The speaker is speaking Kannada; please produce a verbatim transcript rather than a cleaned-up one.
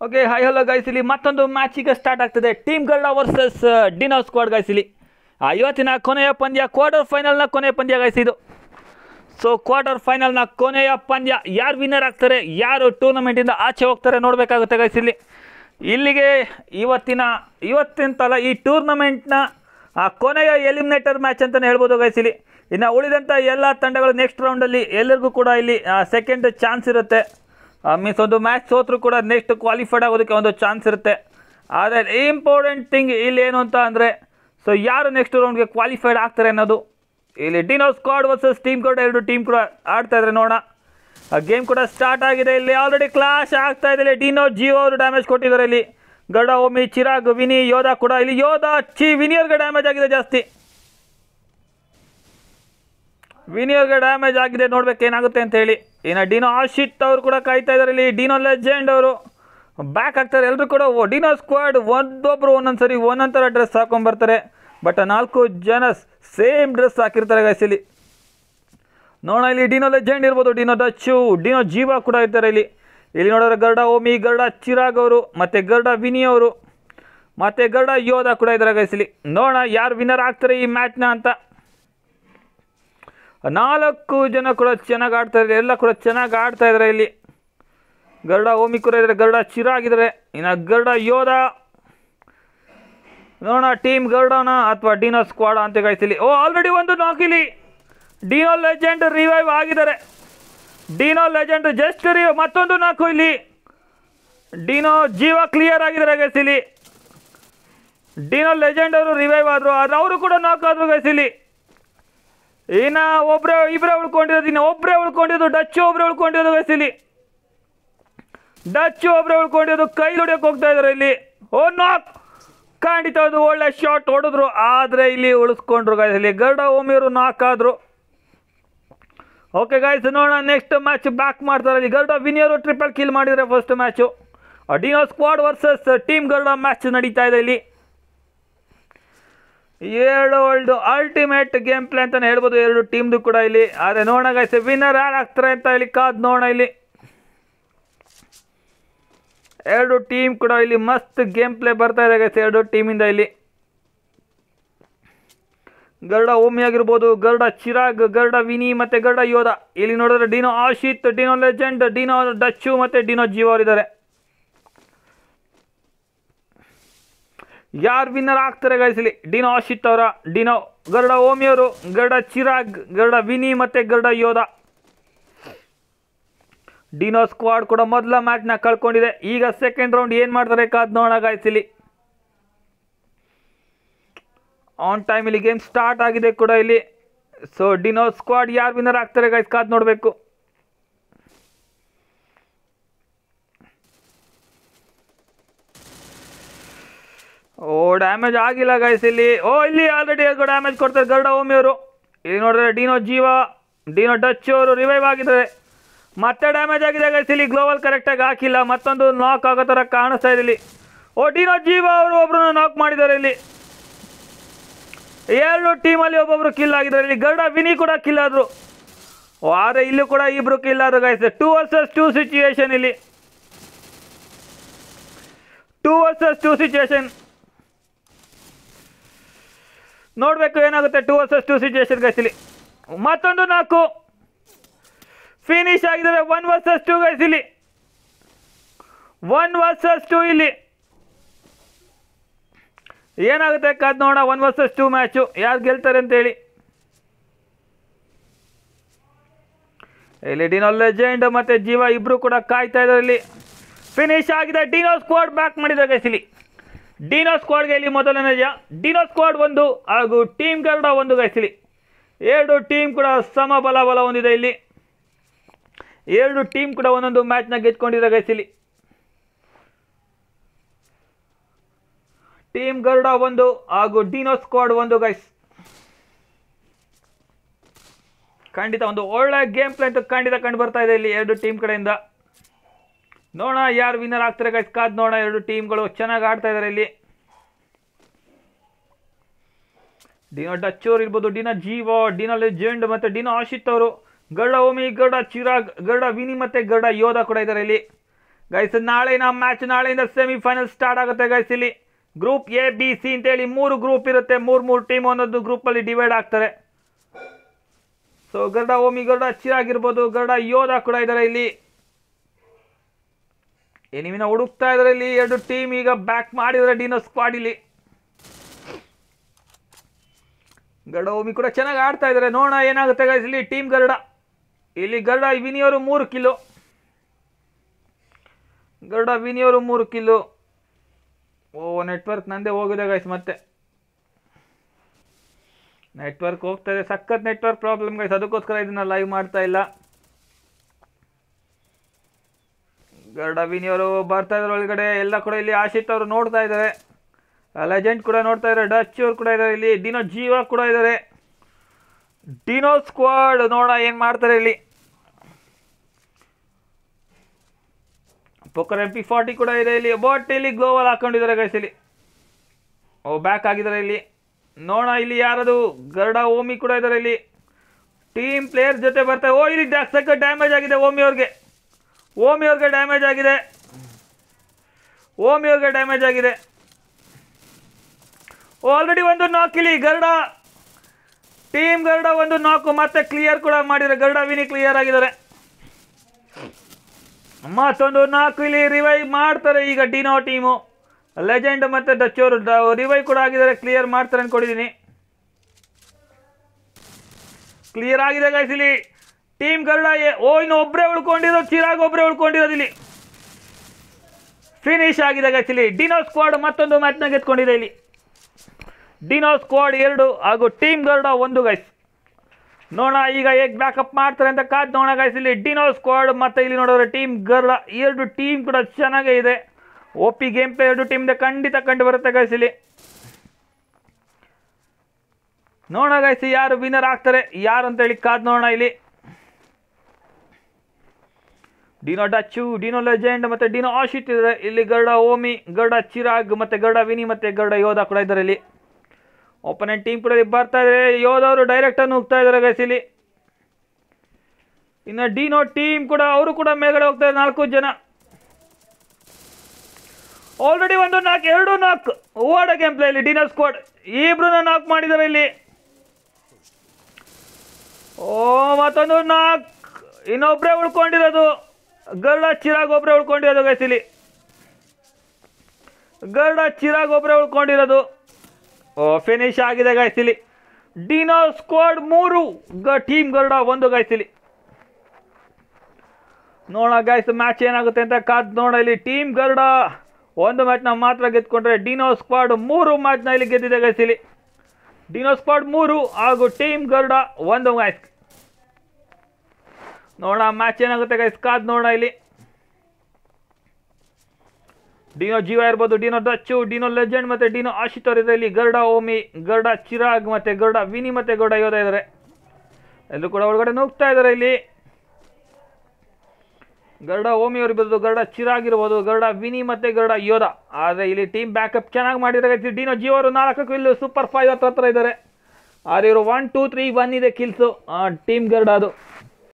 ಓಕೆ ಹಾಯ್ ಹಲೋ ಗೈಸ್, ಇಲ್ಲಿ ಮತ್ತೊಂದು ಮ್ಯಾಚ್ ಈಗ ಸ್ಟಾರ್ಟ್ ಆಗ್ತದೆ. Team Garuda versus dino squad guys. ಇಲ್ಲಿ ಇವತ್ತಿನ ಕೊನೆಯ ಪಂದ್ಯ, ಕ್ವಾರ್ಟರ್ ಫೈನಲ್ನ ಕೊನೆಯ ಪಂದ್ಯ ಗೈಸ್ ಇದು. ಸೊ ಕ್ವಾರ್ಟರ್ ಫೈನಲ್ನ ಕೊನೆಯ ಪಂದ್ಯ, ಯಾರು ವಿನ್ನರ್ ಆಗ್ತಾರೆ, ಯಾರು ಟೂರ್ನಮೆಂಟಿಂದ ಆಚೆ ಹೋಗ್ತಾರೆ ನೋಡಬೇಕಾಗುತ್ತೆ ಗೈಸ್. ಇಲ್ಲಿ ಇಲ್ಲಿಗೆ ಇವತ್ತಿನ ಇವತ್ತಿನ ಈ ಟೂರ್ನಮೆಂಟ್ನ ಕೊನೆಯ ಎಲಿಮಿನೇಟರ್ ಮ್ಯಾಚ್ ಅಂತಲೇ ಹೇಳ್ಬೋದು ಗೈಸ್. ಇಲ್ಲಿ ಇನ್ನು ಉಳಿದಂಥ ಎಲ್ಲ ತಂಡಗಳು ನೆಕ್ಸ್ಟ್ ರೌಂಡಲ್ಲಿ ಎಲ್ಲರಿಗೂ ಕೂಡ ಇಲ್ಲಿ ಸೆಕೆಂಡ್ ಚಾನ್ಸ್ ಇರುತ್ತೆ. ಮೀನ್ಸ್ ಒಂದು ಮ್ಯಾಚ್ ಸೋತ್ರೂ ಕೂಡ ನೆಕ್ಸ್ಟ್ ಕ್ವಾಲಿಫೈಡ್ ಆಗೋದಕ್ಕೆ ಒಂದು ಚಾನ್ಸ್ ಇರುತ್ತೆ. ಆದರೆ ಇಂಪಾರ್ಟೆಂಟ್ ಥಿಂಗ್ ಇಲ್ಲಿ ಏನು ಅಂತ ಅಂದರೆ, ಸೊ ಯಾರು ನೆಕ್ಸ್ಟ್ ರೌಂಡ್ಗೆ ಕ್ವಾಲಿಫೈಡ್ ಆಗ್ತಾರೆ ಅನ್ನೋದು. ಇಲ್ಲಿ ಡಿನೋ ಸ್ಕ್ವಾಡ್ ವರ್ಸಸ್ ಟೀಮ್ ಕೂಡ ಎರಡು ಟೀಮ್ ಕೂಡ ಆಡ್ತಾ ಇದ್ದಾರೆ ನೋಡೋಣ. ಗೇಮ್ ಕೂಡ ಸ್ಟಾರ್ಟ್ ಆಗಿದೆ. ಇಲ್ಲಿ ಆಲ್ರೆಡಿ ಕ್ಲಾಶ್ ಆಗ್ತಾ ಇದೆ. ಇಲ್ಲಿ ಡಿನೋ ಜಿಯೋ ಅವರು ಡ್ಯಾಮೇಜ್ ಕೊಟ್ಟಿದ್ದಾರೆ. ಇಲ್ಲಿ ಗರುಡ, ಓಮಿ, ಚಿರಾಗ್, ವಿನಿ, ಯೋಧ ಕೂಡ. ಇಲ್ಲಿ ಯೋಧ ಚಿ ವಿನಿಯರ್ಗೆ ಡ್ಯಾಮೇಜ್ ಆಗಿದೆ ಜಾಸ್ತಿ. ವಿನಿಯರ್ಗೆ ಡ್ಯಾಮೇಜ್ ಆಗಿದೆ, ನೋಡ್ಬೇಕು ಏನಾಗುತ್ತೆ ಅಂತ ಹೇಳಿ. ಇನ್ನು ಡಿನೋ ಆಶಿತ್ ಅವರು ಕೂಡ ಕಾಯ್ತಾ ಇದ್ದಾರೆ. ಇಲ್ಲಿ ಡಿನೋ ಲೆಜೆಂಡ್ ಅವರು ಬ್ಯಾಕ್ ಆಗ್ತಾರೆ. ಎಲ್ಲರೂ ಕೂಡ ಡಿನೋ ಸ್ಕ್ವಾಡ್ ಒಂದೊಬ್ಬರು ಒಂದೊಂದು ಸರಿ ಒಂದೊಂದು ಥರ ಡ್ರೆಸ್ ಹಾಕೊಂಡ್ಬರ್ತಾರೆ. ಬಟ್ ನಾಲ್ಕು ಜನ ಸೇಮ್ ಡ್ರೆಸ್ ಹಾಕಿರ್ತಾರೆ ಗೈಸ್. ಇಲ್ಲಿ ನೋಡೋಣ, ಇಲ್ಲಿ ಡಿನೋ ಲೆಜೆಂಡ್ ಇರ್ಬೋದು, ಡಿನೋ ದಚ್ಚು, ಡಿನೋ ಜೀವ ಕೂಡ ಇರ್ತಾರೆ. ಇಲ್ಲಿ ಇಲ್ಲಿ ನೋಡಿದ್ರೆ ಗರುಡ ಓಮಿ, ಗರುಡ ಚಿರಾಗ್ ಅವರು, ಮತ್ತು ಗರುಡ ವಿನಿ ಅವರು, ಮತ್ತು ಗರುಡ ಯೋಧ ಕೂಡ ಇದ್ದಾರೆ ಗೈಸ್. ಇಲ್ಲಿ ನೋಡೋಣ ಯಾರು ವಿನ್ನರ್ ಆಗ್ತಾರೆ ಈ ಮ್ಯಾಚ್ನ ಅಂತ. ನಾಲ್ಕು ಜನ ಕೂಡ ಚೆನ್ನಾಗಿ ಆಡ್ತಾ ಇದ್ದಾರೆ, ಎಲ್ಲ ಕೂಡ ಚೆನ್ನಾಗಿ ಆಡ್ತಾ ಇದ್ದಾರೆ. ಇಲ್ಲಿ ಗರುಡ ಓಮಿ ಕೂಡ ಇದ್ದಾರೆ, ಗರುಡ ಚಿರಾಗ್ ಇದ್ದಾರೆ, ಇನ್ನು ಗರುಡ ಯೋಧ. ನೋಡೋಣ ಟೀಮ್ ಗರುಡನ ಅಥವಾ ಡಿನೋ ಸ್ಕ್ವಾಡ್ ಅಂತ ಗೈಸ್. ಇಲ್ಲಿ ಓ ಆಲ್ರೆಡಿ ಒಂದು ನಾಕ್. ಇಲ್ಲಿ ಡಿನೋ ಲೆಜೆಂಡ್ ರಿವೈವ್ ಆಗಿದ್ದಾರೆ. ಡಿನೋ ಲೆಜೆಂಡ್ ಜಸ್ಟ್ ರಿವೈವ್, ಮತ್ತೊಂದು ನಾಲ್ಕು. ಇಲ್ಲಿ ಡಿನೋ ಜೀವ ಕ್ಲಿಯರ್ ಆಗಿದ್ದಾರೆ ಗೈಸ್. ಇಲ್ಲಿ ಡಿನೋ ಲೆಜೆಂಡ್ ಅವರು ರಿವೈವ್ ಆದರು, ಆದರೆ ಅವರು ಕೂಡ ನಾಕ್ ಆದರು ಗೈಸ್. ಇಲ್ಲಿ ಇನ್ನು ಒಬ್ಬರೇ ಇಬ್ಬರೇ ಉಳ್ಕೊಂಡಿರೋದು, ಇನ್ನು ಒಬ್ಬರೇ ಉಳ್ಕೊಂಡಿರೋದು ಡಚ್ಚು, ಒಬ್ಬರೇ ಉಳ್ಕೊಂಡಿರೋದು ಗೈಸ್. ಇಲ್ಲಿ ಡಚ್ಚು ಒಬ್ಬರೇ ಉಳ್ಕೊಂಡಿರೋದು, ಕೈ ಹೊಡಿಯೋಕೆ ಹೋಗ್ತಾ ಇದ್ದಾರೆ. ಇಲ್ಲಿ ಓ ನಾಕ್, ಖಂಡಿತ ಒಂದು ಒಳ್ಳೆ ಶಾಟ್ ಹೊಡೆದ್ರು, ಆದರೆ ಇಲ್ಲಿ ಉಳಿಸ್ಕೊಂಡ್ರು ಗೈಸ್. ಇಲ್ಲಿ ಗರುಡ ಓಮಿಯವರು ನಾಕ್ ಆದರು. ಓಕೆ ಗೈಸ್, ನೋಡೋಣ ನೆಕ್ಸ್ಟ್ ಮ್ಯಾಚ್ ಬ್ಯಾಕ್ ಮಾಡ್ತಾರೆ. ಇಲ್ಲಿ ಗರುಡ ವಿನಿಯವರು ಟ್ರಿಪಲ್ ಕಿಲ್ ಮಾಡಿದರೆ first match. Dino squad versus team Garuda match ನಡೀತಾ ಇದೆ. ಇಲ್ಲಿ ಎರಡು ಒಳ್ಳೆ ಅಲ್ಟಿಮೇಟ್ ಗೇಮ್ ಪ್ಲೇ ಅಂತಲೇ ಹೇಳ್ಬೋದು ಎರಡು ಟೀಮ್ದು ಕೂಡ. ಇಲ್ಲಿ ಆದರೆ ನೋಡೋಣ ಗೈಸ್ ವಿನ್ನರ್ ಯಾರು ಆಗ್ತಾರೆ ಅಂತ ಹೇಳಿ ಕಾದ್ ನೋಡೋಣ. ಇಲ್ಲಿ ಎರಡು ಟೀಮ್ ಕೂಡ ಇಲ್ಲಿ ಮಸ್ತ್ ಗೇಮ್ ಪ್ಲೇ ಬರ್ತಾ ಇದೆ ಗೈಸ್ ಎರಡು ಟೀಮಿಂದ. ಇಲ್ಲಿ ಗರುಡ ಓಮಿ ಆಗಿರ್ಬೋದು, ಗರುಡ ಚಿರಾಗ್, ಗರುಡ ವಿನಿ ಮತ್ತು ಗರುಡ ಯೋಧ. ಇಲ್ಲಿ ನೋಡಿದ್ರೆ dino Ashith, dino legend, dino dutch ಮತ್ತು ಡಿನೋ ಜೀವ ಅವರಿದ್ದಾರೆ. ಯಾರು ವಿನ್ನರ್ ಆಗ್ತಾರೆ ಗೈಸ್ ಇಲ್ಲಿ? ಡಿನೋ ಆಶಿತ್ ಅವರ, ಡಿನೋ ಗರುಡ ಓಮಿಯವರು, ಗರುಡ ಚಿರಾಗ್, ಗರುಡ ವಿನಿ ಮತ್ತು ಗರುಡ ಯೋಧ. ಡಿನೋ ಸ್ಕ್ವಾಡ್ ಕೂಡ ಮೊದಲ ಮ್ಯಾಚ್ನ ಕಳ್ಕೊಂಡಿದೆ. ಈಗ ಸೆಕೆಂಡ್ ರೌಂಡ್ ಏನು ಮಾಡ್ತಾರೆ ಕಾದ್ ನೋಡೋಣ ಗೈಸ್. ಇಲ್ಲಿ ಆನ್ ಟೈಮ್ ಇಲ್ಲಿ ಗೇಮ್ ಸ್ಟಾರ್ಟ್ ಆಗಿದೆ ಕೂಡ. ಇಲ್ಲಿ ಸೊ ಡಿನೋ ಸ್ಕ್ವಾಡ್ ಯಾರು ವಿನ್ನರ್ ಆಗ್ತಾರೆ ಗೈಸ್ ಕಾದ್ ನೋಡಬೇಕು. ಓ ಡ್ಯಾಮೇಜ್ ಆಗಿಲ್ಲ ಗೈಸ್. ಇಲ್ಲಿ ಓ ಇಲ್ಲಿ ಆಲ್ರೆಡಿ ಡ್ಯಾಮೇಜ್ ಕೊಡ್ತಾರೆ ಗರುಡ ಓಮಿಯವರು. ಇಲ್ಲಿ ನೋಡಿದ್ರೆ ಡಿನೋ ಜೀವ, ಡಿನೋ ಡಚ್ಚು ಅವರು ರಿವೈವ್ ಆಗಿದ್ದಾರೆ. ಮತ್ತೆ ಡ್ಯಾಮೇಜ್ ಆಗಿದೆ ಗೈಸ್. ಇಲ್ಲಿ ಗ್ಲೋವಲ್ ಕರೆಕ್ಟಾಗಿ ಹಾಕಿಲ್ಲ, ಮತ್ತೊಂದು ನಾಕ್ ಆಗೋ ಥರ ಕಾಣಿಸ್ತಾ ಇದೆ. ಇಲ್ಲಿ ಓ ಡಿನೋ ಜೀವ ಅವರು ಒಬ್ಬರನ್ನ ನಾಕ್ ಮಾಡಿದ್ದಾರೆ. ಇಲ್ಲಿ ಎರಡು ಟೀಮಲ್ಲಿ ಒಬ್ಬೊಬ್ರು ಕಿಲ್ ಆಗಿದ್ದಾರೆ. ಇಲ್ಲಿ ಗರುಡ ವಿನಿ ಕೂಡ ಕಿಲ್ ಆದರು. ಓ ಆದರೆ ಇಲ್ಲೂ ಕೂಡ ಇಬ್ಬರು ಕಿಲ್ ಆದರು guys. Two versus two situation. ಇಲ್ಲಿ ಟೂ ವರ್ಸಸ್ ಟೂ ಸಿಚುಯೇಷನ್ ನೋಡಬೇಕು ಏನಾಗುತ್ತೆ. Two versus two situation guys. ಇಲ್ಲಿ ಮತ್ತೊಂದು ನಾಲ್ಕು ಫಿನಿಶ್ ಆಗಿದ್ದಾರೆ. One versus two guys. ಇಲ್ಲಿ ಒನ್ ವರ್ಸಸ್ ಟೂ. ಇಲ್ಲಿ ಏನಾಗುತ್ತೆ ಕಾದ್ ನೋಡೋಣ. ಒನ್ ವರ್ಸಸ್ ಟೂ ಮ್ಯಾಚು ಯಾರು ಗೆಲ್ತಾರೆ ಅಂತೇಳಿ. ಇಲ್ಲಿ ಡಿನೋ ಲೆಜೆಂಡ್ ಮತ್ತು ಜೀವ ಇಬ್ಬರು ಕೂಡ ಕಾಯ್ತಾ ಇದ್ದಾರೆ. ಇಲ್ಲಿ ಫಿನಿಶ್ ಆಗಿದೆ. ಡಿನೋ ಸ್ಕ್ವಾಡ್ ಬ್ಯಾಕ್ ಮಾಡಿದ್ದಾರೆ ಗೈಸ್. ಇಲ್ಲಿ ಡಿನೋ ಸ್ಕ್ವಾಡ್ಗೆ ಇಲ್ಲಿ ಮೊದಲನೇ ಜಯ. ಡಿನೋ ಸ್ಕ್ವಾಡ್ ಒಂದು ಹಾಗೂ ಟೀಮ್ ಗರುಡ ಒಂದು ಗೈಸ್. ಇಲ್ಲಿ ಎರಡು ಟೀಮ್ ಕೂಡ ಸಮ ಬಲ ಬಲ ಹೊಂದಿದೆ. ಇಲ್ಲಿ ಎರಡು ಟೀಮ್ ಕೂಡ ಒಂದೊಂದು ಮ್ಯಾಚ್ನ ಗೆದ್ಕೊಂಡಿದೆ ಗೈಸ್. ಇಲ್ಲಿ ಟೀಮ್ ಗರುಡ ಒಂದು ಹಾಗೂ ಡಿನೋ ಸ್ಕ್ವಾಡ್ ಒಂದು ಗೈಸ್. ಖಂಡಿತ ಒಂದು ಒಳ್ಳೆ ಗೇಮ್ ಪ್ಲೇ ಅಂತ ಖಂಡಿತ ಕಂಡು ಬರ್ತಾ ಇದೆ ಇಲ್ಲಿ ಎರಡು ಟೀಮ್ ಕಡೆಯಿಂದ. ನೋಡೋಣ ಯಾರು ವಿನ್ನರ್ ಆಗ್ತಾರೆ ಗೈಸ್ ಕಾದ್ ನೋಡೋಣ. ಎರಡು ಟೀಮ್ಗಳು ಚೆನ್ನಾಗಿ ಆಡ್ತಾ ಇದ್ದಾರೆ. ಇಲ್ಲಿ ಡಿನೋ ಡಚ್ಚೋರು ಇರ್ಬೋದು, ಡಿನೋ ಜೀವ, ಡಿನೋ ಲೆಜೆಂಡ್ ಮತ್ತು ಡಿನೋ ಆಶಿತ್ ಅವರು, ಗರುಡ ಓಮಿ, ಗರುಡ ಚಿರಾಗ್, ಗರುಡ ವಿನಿ ಮತ್ತು ಗರುಡ ಯೋಧ ಕೂಡ ಇದ್ದಾರೆ. ಇಲ್ಲಿ ಗೈಸ್ ನಾಳಿನ ಮ್ಯಾಚ್ ನಾಳೆಯಿಂದ ಸೆಮಿಫೈನಲ್ ಸ್ಟಾರ್ಟ್ ಆಗುತ್ತೆ ಗೈಸ್. ಇಲ್ಲಿ ಗ್ರೂಪ್ ಎ ಬಿ ಸಿ ಅಂತೇಳಿ ಮೂರು ಗ್ರೂಪ್ ಇರುತ್ತೆ. ಮೂರು ಮೂರು ಟೀಮ್ ಒಂದೊಂದು ಗ್ರೂಪಲ್ಲಿ ಡಿವೈಡ್ ಆಗ್ತಾರೆ. ಸೊ ಗರುಡ ಓಮಿ, ಗರುಡ ಚಿರಾಗಿರ್ಬೋದು, ಗರುಡ ಯೋಧ ಕೂಡ ಇದ್ದಾರೆ. ಇಲ್ಲಿ ಎನಿಮಿನ ಹುಡುಕ್ತಾ ಇದ್ದಾರೆ. ಇಲ್ಲಿ ಎರಡು ಟೀಮ್ ಈಗ ಬ್ಯಾಕ್ ಮಾಡಿದರೆ ಡಿನೋ ಸ್ಕ್ವಾಡ್. ಇಲ್ಲಿ ಗರುಡ ಓಮಿ ಕೂಡ ಚೆನ್ನಾಗಿ ಆಡ್ತಾ ಇದ್ದಾರೆ. ನೋಡೋಣ ಏನಾಗುತ್ತೆ ಗೈಸ್. ಇಲ್ಲಿ ಟೀಮ್ ಗರುಡ, ಇಲ್ಲಿ ಗರುಡ ವಿನಿಯವರು ಮೂರು ಕಿಲೋ, ಗರುಡ ವಿನಿಯವರು ಮೂರು ಕಿಲೋ. ಓ ನೆಟ್ವರ್ಕ್ ನಂದೇ ಹೋಗಿದೆ ಗೈಸ್. ಮತ್ತೆ ನೆಟ್ವರ್ಕ್ ಹೋಗ್ತಾ ಇದೆ, ಸಖತ್ ನೆಟ್ವರ್ಕ್ ಪ್ರಾಬ್ಲಮ್ ಗೈಸ್. ಅದಕ್ಕೋಸ್ಕರ ಇದನ್ನ ಲೈವ್ ಮಾಡ್ತಾ ಇಲ್ಲ. ಗರುಡ ವಿನಿಯವರು ಬರ್ತಾ ಇದ್ದಾರೆ ಒಳಗಡೆ. ಎಲ್ಲ ಕೂಡ ಇಲ್ಲಿ ಆಶಿತ್ ಅವರು ನೋಡ್ತಾ ಇದ್ದಾರೆ, ಲೆಜೆಂಡ್ ಕೂಡ ನೋಡ್ತಾ ಇದ್ದಾರೆ, ಡಚ್ ಅವರು ಕೂಡ ಇದ್ದಾರೆ. ಇಲ್ಲಿ ಡಿನೋ ಜೀವ ಕೂಡ ಇದ್ದಾರೆ. ಡಿನೋ ಸ್ಕ್ವಾಡ್ ನೋಡ ಏನ್ ಮಾಡ್ತಾರೆ. ಇಲ್ಲಿ ಪೋಕರ್ ಎಂ ಪಿ ಫಾರ್ಟಿ ಕೂಡ ಇದೆ. ಇಲ್ಲಿ ಬಟ್ ಇಲ್ಲಿ ಗ್ಲೋವಲ್ ಹಾಕೊಂಡಿದ್ದಾರೆ ಗೈಸ್. ಇಲ್ಲಿ ಓ ಬ್ಯಾಕ್ ಆಗಿದ್ದಾರೆ. ಇಲ್ಲಿ ನೋಡ ಇಲ್ಲಿ ಯಾರದು ಗರುಡ ಓಮಿ ಕೂಡ ಇದ್ದಾರೆ. ಇಲ್ಲಿ ಟೀಮ್ ಪ್ಲೇಯರ್ ಜೊತೆ ಬರ್ತಾರೆ. ಓ ಇಲ್ಲಿ ಸಕ್ಕ ಡ್ಯಾಮೇಜ್ ಆಗಿದೆ ಓಮಿ ಅವ್ರಿಗೆ, ಓಮಿ ಅವ್ರಿಗೆ ಡ್ಯಾಮೇಜ್ ಆಗಿದೆ, ಓಮಿ ಅವ್ರಿಗೆ ಡ್ಯಾಮೇಜ್ ಆಗಿದೆ. ಆಲ್ರೆಡಿ ಒಂದು ನಾಕ್ ಇಲ್ಲಿ ಗರುಡ ಟೀಮ್ ಗರುಡ ಒಂದು ನಾಕು ಮತ್ತೆ ಕ್ಲಿಯರ್ ಕೂಡ ಮಾಡಿದ್ದಾರೆ. ಗರುಡ ವಿನಿ ಕ್ಲಿಯರ್ ಆಗಿದ್ದಾರೆ. ಮತ್ತೊಂದು ನಾಲ್ಕು ಇಲ್ಲಿ ರಿವೈವ್ ಮಾಡ್ತಾರೆ ಈಗ ಡಿನೋ ಟೀಮು. ಲೆಜೆಂಡ್ ಮತ್ತೆ ಡಚ್ ಅವರು ರಿವೈವ್ ಕೂಡ ಆಗಿದ್ದಾರೆ. ಕ್ಲಿಯರ್ ಮಾಡ್ತಾರೆ ಅನ್ಕೊಂಡಿದ್ದೀನಿ. ಕ್ಲಿಯರ್ ಆಗಿದೆ ಗೈಸ್. ಇಲ್ಲಿ ಟೀಮ್ ಗರುಡ ಓ ಇನ್ನು ಒಬ್ಬರೇ ಉಳ್ಕೊಂಡಿರೋದು, ಚಿರಾಗ್ ಒಬ್ಬರೇ ಉಳ್ಕೊಂಡಿರೋದು. ಇಲ್ಲಿ ಫಿನಿಶ್ ಆಗಿದೆ ಗೈಸ್. ಇಲ್ಲಿ ಡಿನೋ ಸ್ಕ್ವಾಡ್ ಮತ್ತೊಂದು ಮ್ಯಾಚ್ನ ಗೆದ್ಕೊಂಡಿದೆ. ಇಲ್ಲಿ ಡಿನೋ ಸ್ಕ್ವಾಡ್ ಎರಡು ಹಾಗೂ ಟೀಮ್ ಗರುಡ ಒಂದು ಗೈಸ್. ನೋಡೋಣ ಈಗ ಹೇಗೆ ಬ್ಯಾಕಪ್ ಮಾಡ್ತಾರೆ ಅಂತ ಕಾದ್ ನೋಡೋಣ ಗೈಸ್. ಇಲ್ಲಿ ಡಿನೋ ಸ್ಕ್ವಾಡ್ ಮತ್ತೆ ಇಲ್ಲಿ ನೋಡಿದ್ರೆ ಟೀಮ್ ಗರುಡ, ಎರಡು ಟೀಮ್ ಕೂಡ ಚೆನ್ನಾಗೇ ಇದೆ. ಒ ಪಿ ಗೇಮ್ ಪ್ಲೇ ಎರಡು ಟೀಮ್ ಖಂಡಿತ ಕಂಡು ಬರುತ್ತೆ ಗೈಸ್. ಇಲ್ಲಿ ನೋಡೋಣ ಗೈಸ್ ಯಾರು ವಿನ್ನರ್ ಆಗ್ತಾರೆ ಯಾರು ಅಂತ ಹೇಳಿ ಕಾದ್ ನೋಡೋಣ. ಇಲ್ಲಿ ಡಿನೋ ಡಚ್ಚು, ಡಿನೋ ಲೆಜೆಂಡ್ ಮತ್ತೆ ಡಿನೋ ಆಶಿತ್ ಇದ್ದಾರೆ. ಇಲ್ಲಿ ಗರುಡ ಓಮಿ, ಗರುಡ ಚಿರಾಗ್ ಮತ್ತೆ ಗರುಡ ವಿನಿ ಮತ್ತೆ ಗರುಡ ಯೋಧ ಕೂಡ ಇದ್ದಾರೆ. ಇಲ್ಲಿ ಓಪನೆಂಟ್ ಟೀಮ್ ಕೂಡ ಬರ್ತಾ ಇದ್ದಾರೆ. ಯೋಧವರು ಡೈರೆಕ್ಟ್ ಅನ್ನು ಹೋಗ್ತಾ ಇದ್ದಾರೆ ಗೈಸ್. ಇಲ್ಲಿ ಇನ್ನು ಡಿನೋ ಟೀಮ್ ಕೂಡ ಅವರು ಕೂಡ ಮೇಲ್ಗಡೆ ಹೋಗ್ತಾ ಇದ್ದಾರೆ. ನಾಲ್ಕು ಜನ ಆಲ್ರೆಡಿ ಒಂದು ನಾಕ್ ಎರಡು ನಾಕ್ ಓಡ ಗೇಮ್ ಪ್ಲೇ. ಇಲ್ಲಿ ಡಿನೋ ಸ್ಕ್ವಾಡ್ ಇಬ್ರು ನಾಕ್ ಮಾಡಿದ್ದಾರೆ. ಇಲ್ಲಿ ಓ ಮತ್ತೊಂದು ನಾಕ್, ಇನ್ನೊಬ್ರೇ ಉಳ್ಕೊಂಡಿರೋದು ಗರುಡ ಚಿರಾಗ್ ಒಬ್ರೇ ಉಳ್ಕೊಂಡಿರೋದು ಗೈಸ್. ಇಲ್ಲಿ ಗರುಡ ಚಿರಾಗ್ ಒಬ್ರೇ ಉಳ್ಕೊಂಡಿರೋದು. ಓ ಫಿನಿಶ್ ಆಗಿದೆ ಗೈಸ್. ಇಲ್ಲಿ ಡಿನೋ ಸ್ಕ್ವಾಡ್ ಮೂರು, ಟೀಮ್ ಗರುಡ ಒಂದು ಗೈಸ್. ಇಲ್ಲಿ ನೋಡ ಗೈಸ್ ಮ್ಯಾಚ್ ಏನಾಗುತ್ತೆ ಅಂತ ಕಾದ್ ನೋಡ. ಇಲ್ಲಿ ಟೀಮ್ ಗರುಡ ಒಂದು ಮ್ಯಾಚ್ನ ಮಾತ್ರ ಗೆದ್ಕೊಂಡ್ರೆ ಡಿನೋ ಸ್ಕ್ವಾಡ್ ಮೂರು ಮ್ಯಾಚ್ನ ಇಲ್ಲಿ ಗೆದ್ದಿದೆ ಗೈಸ್. ಇಲ್ಲಿ ಡಿನೋ ಸ್ಕ್ವಾಡ್ ಮೂರು ಹಾಗೂ ಟೀಮ್ ಗರುಡ ಒಂದು ಮ್ಯಾಚ್. ನೋಡ ಮ್ಯಾಚ್ ಏನಾಗುತ್ತೆ ಗೈಸ್ ಕಾದ್ ನೋಡ. ಇಲ್ಲಿ ಡಿನೋ ಜೀವ ಇರ್ಬೋದು, ಡಿನೋ ಡಚ್ಚು, ಡಿನೋ ಲೆಜೆಂಡ್ ಮತ್ತೆ ಡಿನೋ ಆಶಿತ್ ಅವರು ಇದ್ದಾರೆ. ಇಲ್ಲಿ ಗರುಡ ಓಮಿ, ಗರುಡ ಚಿರಾಗ್ ಮತ್ತೆ ಗರುಡ ವಿನಿ ಮತ್ತೆ ಗರುಡ ಯೋಧ ಇದ್ದಾರೆ. ಎಲ್ಲರೂ ಕೂಡ ಒಳಗಡೆ ನುಗ್ತಾ ಇದ್ದಾರೆ. ಇಲ್ಲಿ ಗರುಡ ಓಮಿ ಅವರು ಇರ್ಬೋದು, ಗರುಡ ಚಿರಾಗ್ ಇರ್ಬೋದು, ಗರುಡ ವಿನಿ ಮತ್ತೆ ಗರುಡ ಯೋಧ. ಆದರೆ ಇಲ್ಲಿ ಟೀಮ್ ಬ್ಯಾಕಪ್ ಚೆನ್ನಾಗಿ ಮಾಡಿದ್ದಾರೆ. ಡಿನೋ ಜೀವ ಅವರು ನಾಲ್ಕು ಇಲ್ಲಿ ಸೂಪರ್ ಫೈವ್ ಹತ್ರ ಹತ್ರ ಇದ್ದಾರೆ. ಆದರೆ ಇವರು ಒನ್ ಟೂ ತ್ರೀ ಒನ್ ಇದೆ ಕಿಲ್ಸು ಟೀಮ್ ಗರುಡ ಅದು.